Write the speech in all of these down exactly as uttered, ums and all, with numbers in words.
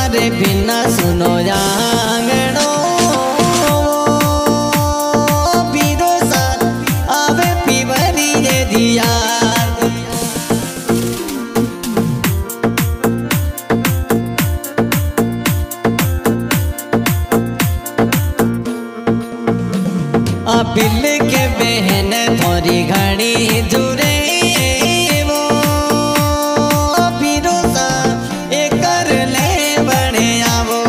मारे बिना सुनो आंगणो पीरो साथ आवे पीवरी रे दिया बिल के बहन थोड़ी घड़ी जुरे वो पीरो सा एक कर ले बड़े आवो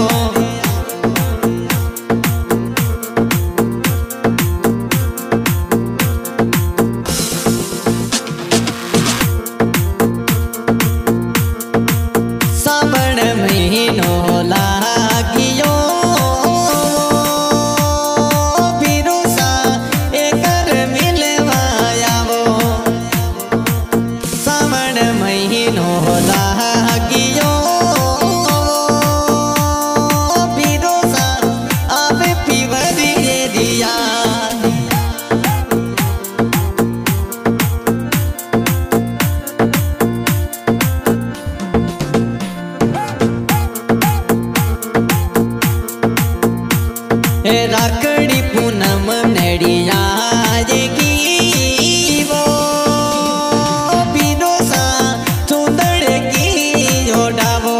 सावन महीनो लागियो राकड़ी पूनम नड़िया वो पीरो सा चूदड़ की जोड़ावो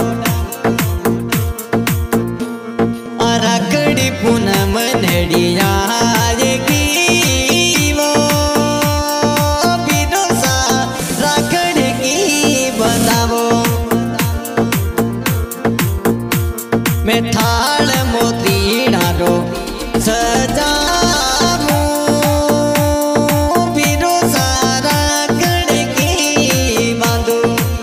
राकड़ी पूनम नड़िया वो पीरो सा राकड़ी की बतावो मैं थाल मोती डारो सजावो पीरो सारा कड़की बांधो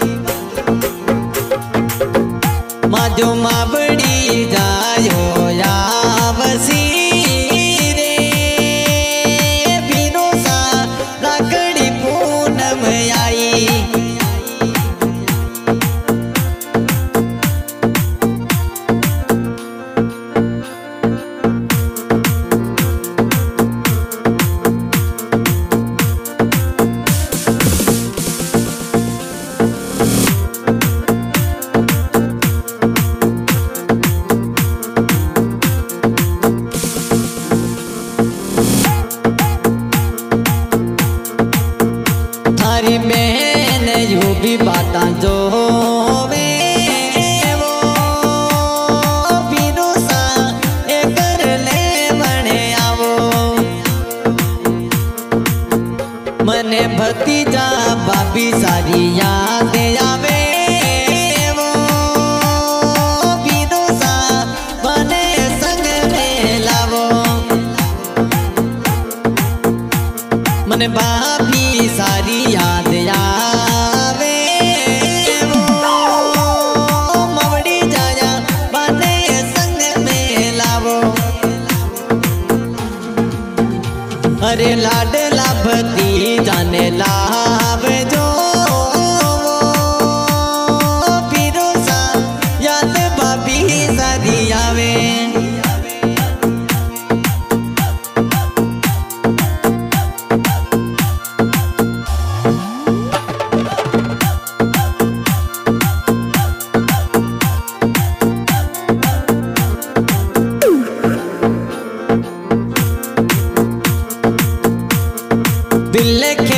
माजो मावड़ी जायो या वसी रे पीरो सारा कड़ी पूनम आई थारी बहन यू भी बाता जो वे वो पीरो सा एक कर ले बने आवो मने भतीजा भाभी सारी याद आवे वो पीरो सा बने संग में लावो मने भाभी सारी याद आवे वो मवड़ी जाया बने संग में लावो अरे लाडला भती जाने लाव जो पीरो सा याद भाभी सारी आवे दिल के